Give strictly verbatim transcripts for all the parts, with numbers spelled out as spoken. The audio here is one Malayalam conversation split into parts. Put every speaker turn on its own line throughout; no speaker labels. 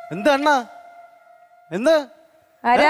എന്താ അണ്ണാ? എന്ത്?
ആരാ?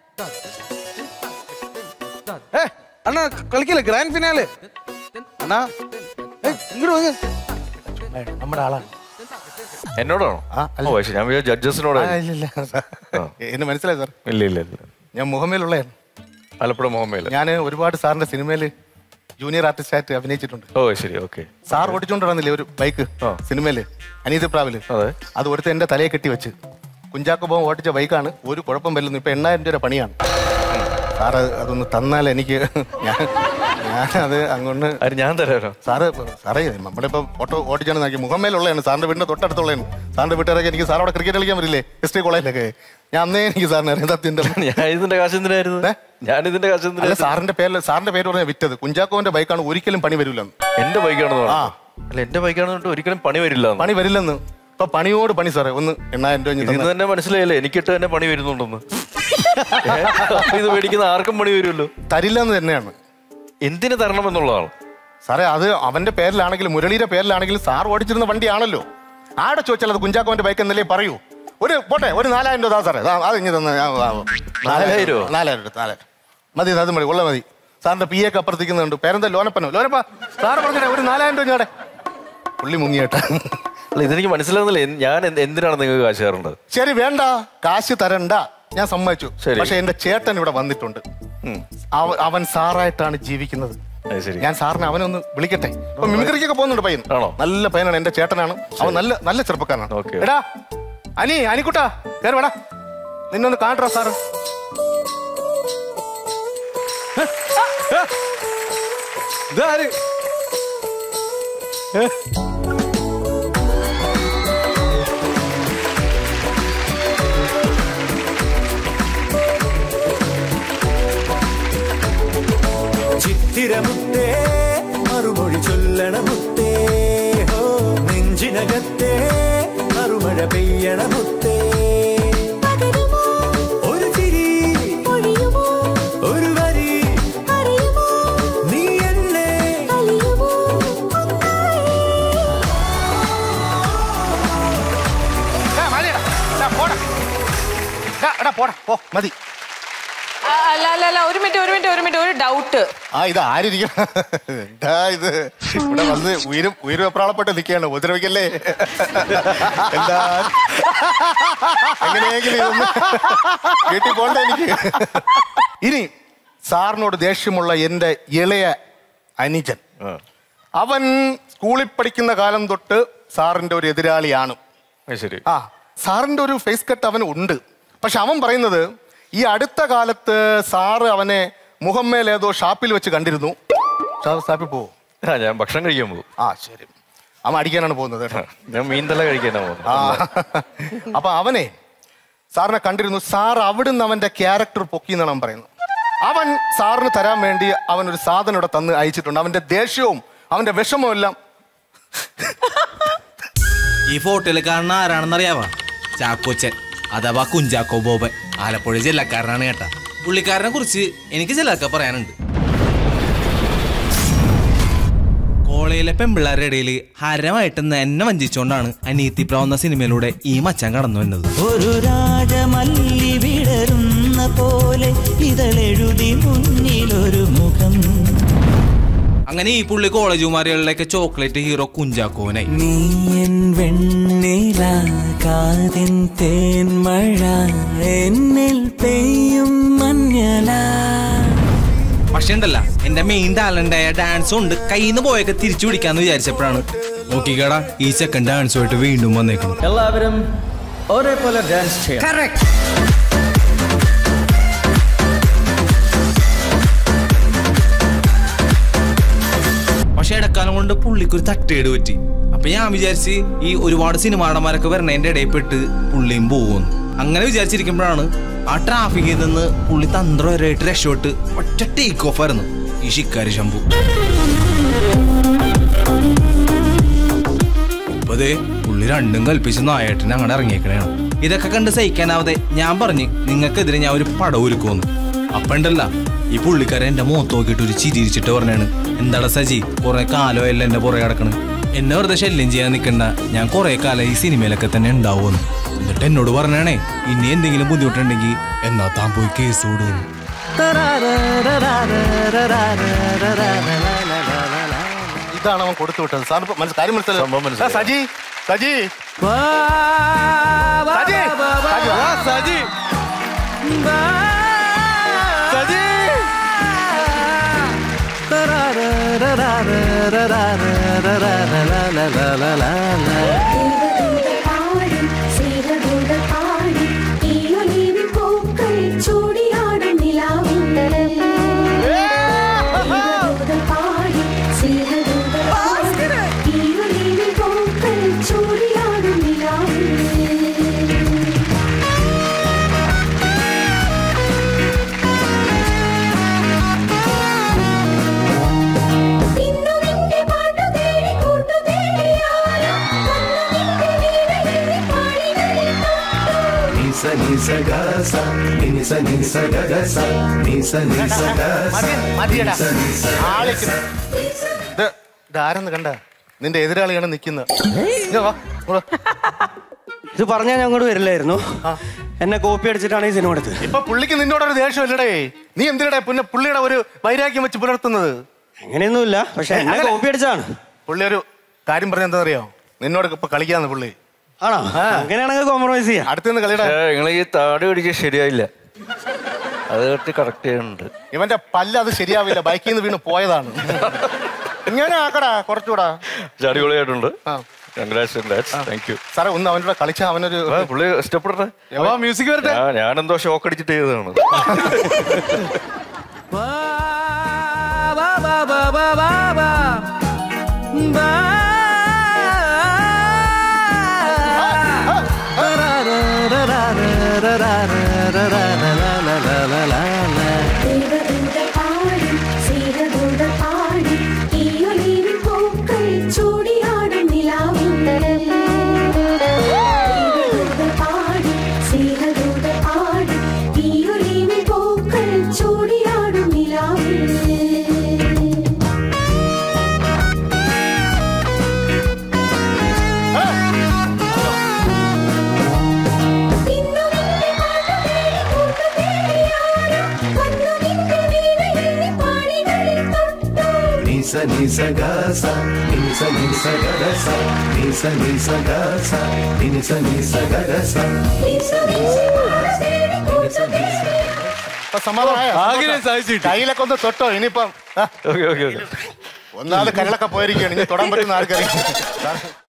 ഏ അണ്ണാ കളിക്കില്ല, ഗ്രാൻഡ് ഫിനാലെ. അണ്ണാ ഇങ്ങോട്ട് വന്ന്. നമ്മുടെ ആളാണ്.
എന്നോടാണോ? ഞാൻ ജഡ്ജസിനോട്.
എന്നെ മനസ്സിലായി സാർ?
ഇല്ല ഇല്ല ഇല്ല,
ഞാൻ മുഹമ്മയിലുള്ള
ആലപ്പുഴ മുഹമ്മയിൽ.
ഞാൻ ഒരുപാട് സാറിന്റെ സിനിമയിൽ ജൂനിയർ ആർട്ടിസ്റ്റ് ആയിട്ട് അഭിനയിച്ചിട്ടുണ്ട്.
ഓ ശരി, ഓക്കെ.
സാർ ഓടിച്ചോണ്ടിരുന്നില്ലേ ഒരു ബൈക്ക് സിനിമയില്, അനീതി പ്രാവില്? അത് ഒരുത്ത എന്റെ തലയെ കെട്ടി വെച്ച് കുഞ്ചാക്കോ ബോബൻ ഓടിച്ച ബൈക്കാണ്. ഒരു കുഴപ്പം വരില്ലെന്ന്. ഇപ്പൊ എണ്ണായിരം രൂപ പണിയാണ്. സാറ് അതൊന്ന് തന്നാൽ എനിക്ക് ഞാൻ ഞാനത് അങ്ങോട്ട്
ഞാൻ തരാമോ?
സാറ് സാറേ നമ്മളിപ്പോ ഓട്ടോ ഓടിച്ചാണ് നോക്കി മുഖമേലുള്ളതാണ്. സാറിന്റെ വീടിന്റെ തൊട്ടടുത്തുള്ളതാണ്. സാറിന്റെ വീട്ടുകാരൊക്കെ എനിക്ക് സാറോടെ ക്രിക്കറ്റ് കളിക്കാൻ വരില്ലേ എസ് ടി കോളേജിലൊക്കെ? ഞാൻ അന്നേ എനിക്ക് സാറിന് അറിയാം സത്യന്റെ.
ഞാൻ ഇതിന്റെ കാശ് എന്തിനായിരുന്നു? ഞാൻ ഇതിന്റെ കാശ് എന്തിനാ? സാറിന്റെ
പേര് സാറിന്റെ പേര് പറഞ്ഞാൽ വിറ്റത് കുഞ്ചാക്കോന്റെ ബൈക്കാണ്, ഒരിക്കലും പണി വരില്ലെന്ന്.
എന്റെ ബൈക്കാണെന്ന് പറഞ്ഞു. അല്ല എന്റെ ബൈക്കാണെന്ന് ഒരിക്കലും പണി വരില്ല.
പണി വരില്ലെന്ന്. ഇപ്പൊ പണിയോട് പണി സാറേ. ഒന്ന് എണ്ണായിരം രൂപ
ഇത് തന്നെ മനസ്സിലായില്ലേ? എനിക്കിട്ട് തന്നെ പണി വരുന്നുണ്ടെന്ന്. ഇത് മേടിക്കുന്ന ആർക്കും പണി വരുമല്ലോ.
തരില്ലെന്ന് തന്നെയാണ്.
എന്തിനു തരണം എന്നുള്ളതാണ്
സാറേ. അത് അവന്റെ പേരിലാണെങ്കിലും മുരളിയുടെ പേരിലാണെങ്കിലും സാർ ഓടിച്ചിരുന്ന വണ്ടിയാണല്ലോ. ആടെ ചോദിച്ചാൽ അത് കുഞ്ചാക്കോന്റെ ബൈക്ക് എന്നല്ലേ പറയൂ. ഒരു പോട്ടെ, ഒരു നാലായിരം രൂപ സാറേ. അത് ഇങ്ങനെ തന്നെ നാലായിരം രൂപ നാലായിരം രൂപ നാലായിരം മതി. അത് മതി, ഉള്ള മതി. സാറിന്റെ പി എക്ക് അപ്പുറത്തേക്കുന്നുണ്ട്. പേരെന്താ? ലോനപ്പനോ? ലോനപ്പ സാറ് പറഞ്ഞേ ഒരു നാലായിരം രൂപ ഞാടെ പുള്ളി മുങ്ങിയേട്ടാ.
അല്ല ഇതെനിക്ക് മനസ്സിലാവുന്നില്ല. ഞാൻ എന്തിനാണ് നിങ്ങൾക്ക് കാശ് തരേണ്ടത്?
ശരി വേണ്ട, കാശ് തരണ്ട, ഞാൻ സമ്മതിച്ചു. പക്ഷെ എന്റെ ചേട്ടൻ ഇവിടെ വന്നിട്ടുണ്ട്. അവൻ സാറായിട്ടാണ് ജീവിക്കുന്നത്. ഞാൻ സാറിനെ അവനൊന്ന് വിളിക്കട്ടെ. ഇപ്പൊ മിമിക്രിക്കൊക്കെ പോകുന്നുണ്ട് പയ്യൻ. നല്ല പയ്യനാണ്, എന്റെ ചേട്ടനാണ്. അവൻ നല്ല നല്ല ചെറുപ്പക്കാരനാണ്. എടാ അനി, അനിക്കുട്ടാ കേറി വേടാ, നിന്നൊന്ന് കാണട്ടാ സാറ്. ഇതാര്?
ചിത്തിരമുത്തേ മറുമൊഴി ചൊല്ലണമുത്തേ, ഹോ നെഞ്ചിനകത്തേ മറുമഴ പെയ്യണമുത്തേ. ഒരു ചിരി ഒരു വരി നീ എന്നെ
പോടാ പോ മതി.
അല്ല അല്ല അല്ല ഒരു മിനിറ്റ് ഒരു മിനിറ്റ് ഒരു മിനിറ്റ് ഒരു ഡൗട്ട്.
ആ ഇത് ആരിരിക്കണം? എന്താ ഇത് ഇവിടെ വന്ന് ഉയരും ഉയരും എപ്രാളപ്പെട്ട് നിൽക്കുകയാണ്. ഉപദ്രവിക്കല്ലേ? എന്താ എങ്ങനെയെങ്കിലും വീട്ടിൽ പോണ്ട എനിക്ക്. ഇനി സാറിനോട് ദേഷ്യമുള്ള എന്റെ ഇളയ അനുജൻ, അവൻ സ്കൂളിൽ പഠിക്കുന്ന കാലം തൊട്ട് സാറിന്റെ ഒരു എതിരാളിയാണ്.
ശരി.
ആ സാറിന്റെ ഒരു ഫേസ് കട്ട് അവന് ഉണ്ട്. പക്ഷെ അവൻ പറയുന്നത് ഈ അടുത്ത കാലത്ത് സാറ് അവനെ മുഹമ്മേൽ ഏതോ ഷാപ്പിൽ വെച്ച് കണ്ടിരുന്നു. ഷാപ്പിൽ പോവോ?
ഞാൻ ഭക്ഷണം കഴിക്കാൻ പോകും.
ആ ശരി. അവൻ അടിക്കാനാണ് പോകുന്നത്.
ഞാൻ മീൻതല കഴിക്കാനാണ് പോകുന്നത്.
ആ അപ്പൊ അവനെ സാറിനെ കണ്ടിരുന്നു. സാർ അവിടുന്ന് അവന്റെ ക്യാരക്ടർ പൊക്കി എന്നാണ് അവൻ പറയുന്നത്. അവൻ സാറിന് തരാൻ വേണ്ടി അവൻ ഒരു സാധനം ഇവിടെ തന്ന് അയച്ചിട്ടുണ്ട്. അവന്റെ ദേഷ്യവും അവന്റെ വിഷമവും എല്ലാം.
ഈ ഫോട്ടോയിൽ കാണുന്ന ആരാണെന്നറിയാവാ? ചാക്കോച്ചൻ അഥവാ കുഞ്ചാക്കോ ബോബൻ. ആലപ്പുഴ ജില്ലക്കാരനാണ് കേട്ടാ. പുള്ളിക്കാരനെ കുറിച്ച് എനിക്ക് ചിലതൊക്കെ പറയാനുണ്ട്. കോളേജിലെ പെമ്പിള്ളാരുടെ ഇടയിൽ ഹരമായിട്ട് എന്നെ വഞ്ചിച്ചുകൊണ്ടാണ് അനീതി പ്രാവ് എന്ന സിനിമയിലൂടെ ഈ മച്ചാൻ കടന്നു വന്നത്.
ഒരു രാജമല്ലി വിടരുന്ന പോലെ ഇതളെഴുതി മുന്നിലൊരു മുഖം.
അങ്ങനെ ഈ പുള്ളി കോളേജ് കുമാരികളിലേക്ക് ചോക്ലേറ്റ് ഹീറോ കുഞ്ചാക്കോനായി.
നീ എൻ വെണ്ണില കാതിൻ തേൻമഴ എന്നിൽ പെയ്യും മഞ്ഞല.
പക്ഷെ ഉണ്ടല്ല, എന്റെ മെയിൻ ടാലന്റായ ഡാൻസ് കൊണ്ട് കയ്യിന്ന് പോയൊക്കെ തിരിച്ചു പിടിക്കാന്ന് വിചാരിച്ചപ്പോഴാണ് നോക്കിക്കടാ ഈ സെക്കൻഡ് ഡാൻസുമായിട്ട് വീണ്ടും വന്നേക്കണം.
എല്ലാവരും ഒരേപോലെ ഡാൻസ് ചെയ്യാം.
പക്ഷെ ഇടക്കാലം കൊണ്ട് പുള്ളിക്കൊരു തട്ടേട് പറ്റി. അപ്പൊ ഞാൻ വിചാരിച്ച് ഈ ഒരുപാട് സിനിമാടന്മാരൊക്കെ വരണേന്റെ ഇടയിൽ പെട്ട് പുള്ളിയും പോകുന്നു. അങ്ങനെ വിചാരിച്ചിരിക്കുമ്പോഴാണ് ആ ട്രാഫിക്കിൽ നിന്ന് പുള്ളി തന്ത്രപരമായിട്ട് രക്ഷപ്പെട്ട് ഒറ്റ ടേക്ക് ഓഫ് ആയിരുന്നു ഈ ശിക്കാരി ശംഭു. ഇപ്പതേ പുള്ളി രണ്ടും കൽപ്പിച്ച് നായേട്ടനെ അങ്ങനെ ഇറങ്ങിയേക്കണേണ്. ഇതൊക്കെ കണ്ട് സഹിക്കാനാവതെ ഞാൻ പറഞ്ഞ് നിങ്ങൾക്കെതിരെ ഞാൻ ഒരു പടം ഒരുക്കുമെന്ന്. അപ്പൊ ഉണ്ടല്ല ഈ പുള്ളിക്കാരൻ എന്റെ മുഖത്ത് നോക്കിയിട്ട് ഒരു ചിരിച്ചിട്ട് പറഞ്ഞാണ്, എന്താടാ സജി കുറെ കാലോ എല്ലാം എന്റെ പുറകെ കിടക്കണ്, എന്നെ വെറുതെ ശല്യം ചെയ്യാൻ നിൽക്കണ്ട, ഞാൻ കുറെ കാലം ഈ സിനിമയിലൊക്കെ തന്നെ ഉണ്ടാവുമെന്ന്. എന്നിട്ട് എന്നോട് പറഞ്ഞാണേ ഇനി എന്തെങ്കിലും ബുദ്ധിമുട്ടുണ്ടെങ്കിൽ എന്നാ താൻ പോയി കേസ് കൊടുക്കും.
ഇതാണ് അവൻ കൊടുത്തു വിട്ടത്. സാർ ഇപ്പൊ മനസ്സ് കാര്യം
സംഭവം
മനസ്സിലായി.
മനസ്സിലായി.
സജി സജി സജി സജി ഇതാരെന്ന് കണ്ട നിന്റെ എതിരാളിയാണ് നിക്കുന്നത്.
ഇത് പറഞ്ഞാൽ ഞാൻ അങ്ങോട്ട് വരില്ലായിരുന്നു. എന്നെ കോപ്പി അടിച്ചിട്ടാണ് ഈ സിനിമ എടുത്തത്.
ഇപ്പൊ പുള്ളിക്ക് നിന്നോടൊരു ദേഷ്യമില്ലടേ. നീ എന്തിനടേ പിന്നെ പുള്ളിയുടെ ഒരു വൈരാഗ്യം വെച്ച് പുലർത്തുന്നത്?
അങ്ങനെയൊന്നുമില്ല, പക്ഷെ എന്നെ കോപ്പി അടിച്ചാണ്.
പുള്ളി ഒരു കാര്യം പറഞ്ഞ എന്താ അറിയോ, നിന്നോട് ഇപ്പൊ കളിക്കാന്ന് പുള്ളി.
ആണോ? അങ്ങനെയാണെങ്കിൽ കോംപ്രമൈസ് ചെയ്യാം.
അടുത്തുനിന്ന് കളിയുടെ
നിങ്ങൾ ഈ താടി പിടിക്കാൻ ശരിയായില്ല, അത് കറക്റ്റ് ചെയ്യുന്നുണ്ട്.
ഇവന്റെ പല്ല് അത് ശരിയാവില്ല, ബൈക്കിൽ നിന്ന് വീണ് പോയതാണ്. ഇങ്ങനെ ആക്കടാ കുറച്ചുകൂടാ.
അടിപൊളിയായിട്ടുണ്ട്.
ആ
താങ്ക് യു
സാറേ. ഒന്ന് അവനോട് കളിച്ച അവനൊരു
പുള്ളി ഇഷ്ടപ്പെടട്ടെ.
മ്യൂസിക് വരട്ടെ.
ഞാനെന്തോ ഷോക്ക് അടിച്ചിട്ട് ചെയ്തതാണ്.
കയ്യിലൊക്കെ ഒന്ന് തൊട്ടോ ഇനിയിപ്പം. ഒന്നാമത് കരളൊക്കെ പോയിരിക്കുകയാണ്, ഇനി തൊടാൻ പറ്റുന്ന ആർക്കറിയാം.